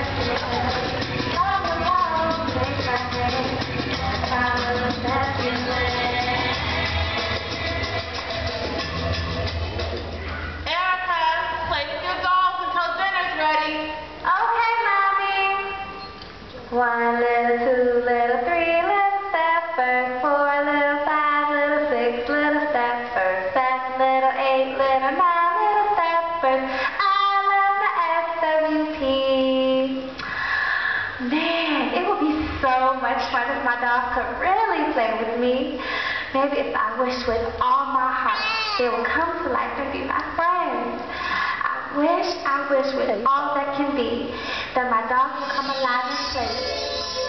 One little, two little, three little steppers, four little, five little, six little steppers, seven little, eight little, nine little steppers. I love the SWP. Man, it would be so much fun if my dog could really play with me. Maybe if I wish with all my heart, they would come to life and be my friends. I wish with all that can be, that my dog will come alive and play with me.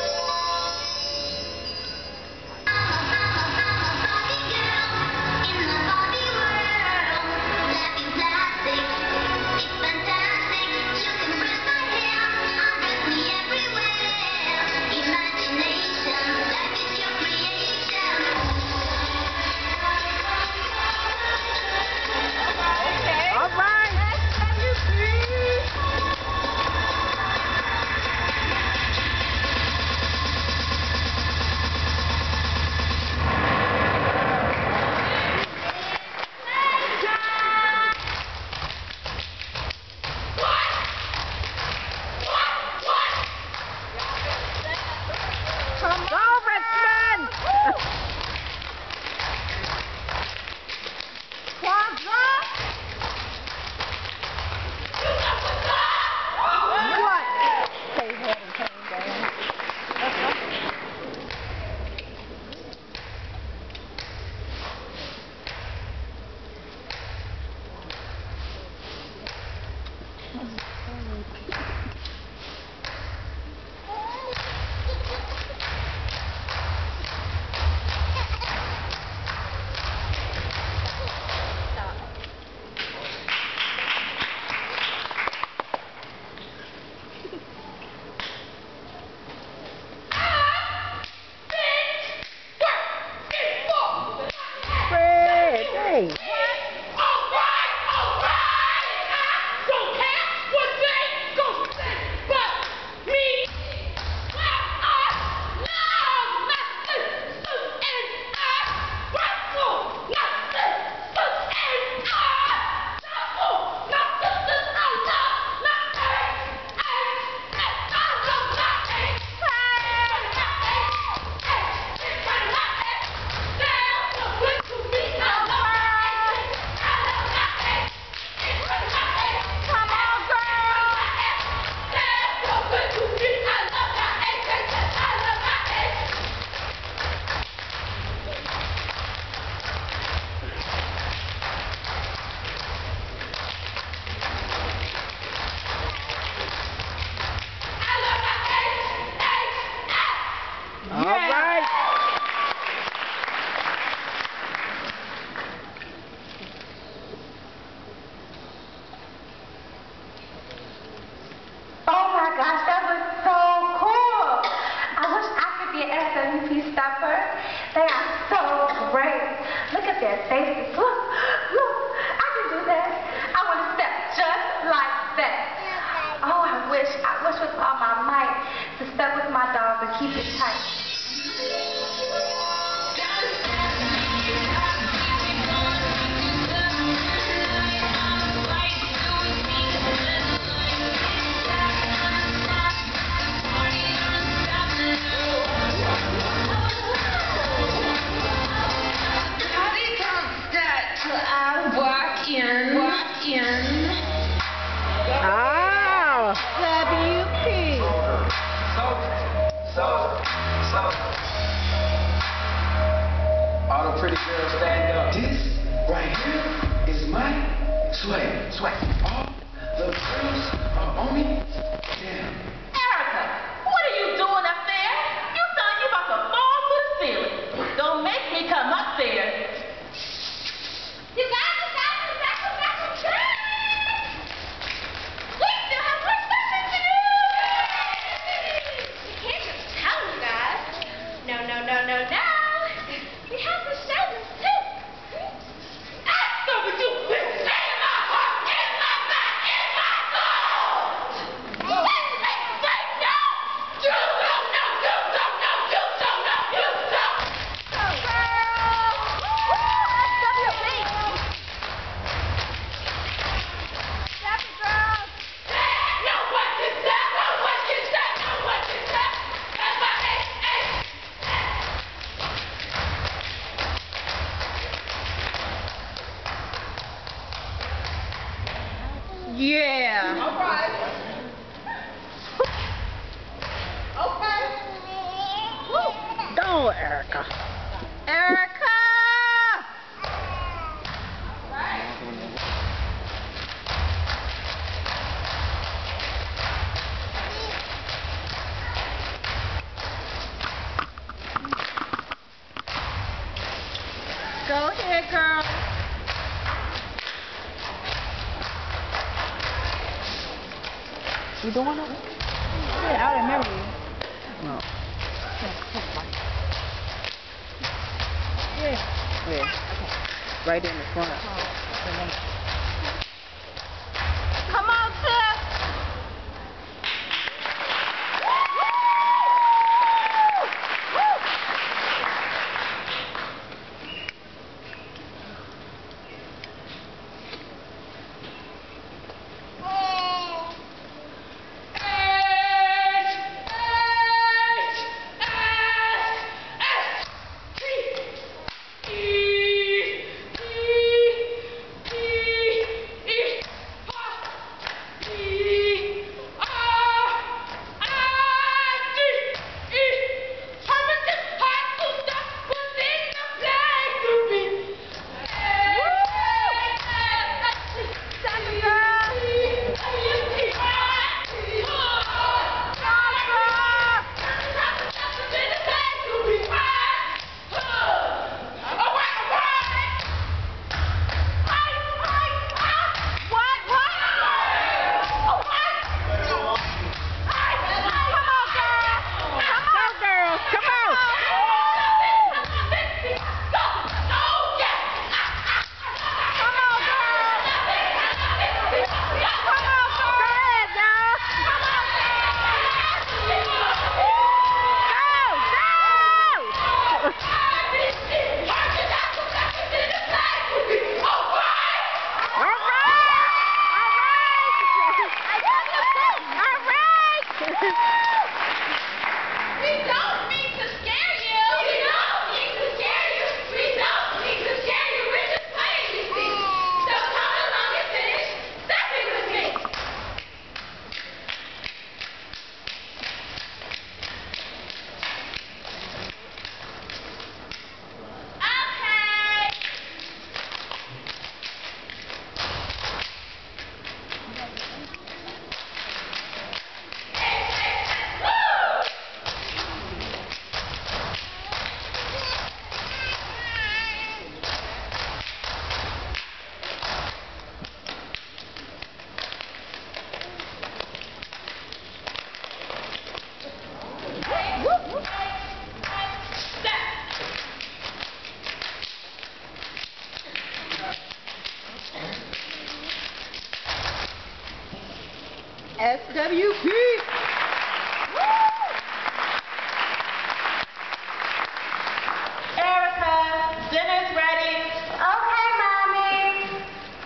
Gosh, that was so cool. I wish I could be an SWP stepper. They are so great. Look at their faces. Look, look, I can do that. I want to step just like that. Oh, I wish with all my might to step with my dog and keep it tight. All the pretty girls stand up. This right here is my sway. Sway. All the girls are on me. Damn. Erica, what are you doing up there? You sound you about to fall to the ceiling. Don't make me come up there. You guys. We still have more stuff to do. You can't just tell you guys. No. We have to show them too. I know what you been saying. My heart in my mouth. Yeah. All right. Okay. Go, Erica. Erica! Go ahead, girl. You doing it? Yeah, I remember you. No. Yeah. Yeah. Okay. Right in the front. Come on, Tiff. SWP. Erica, dinner's ready. Okay, Mommy.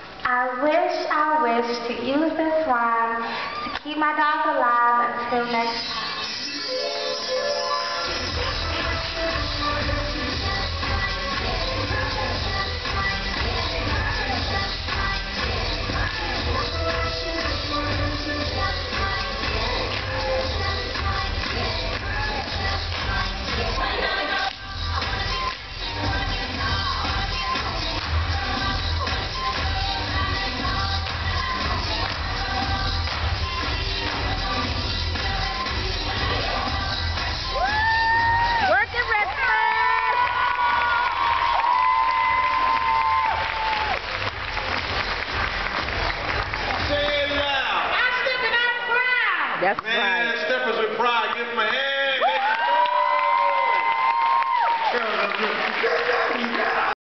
I wish to use this rhyme to keep my dog alive until next time. That's right. Man, steppers with pride. Give him a hand.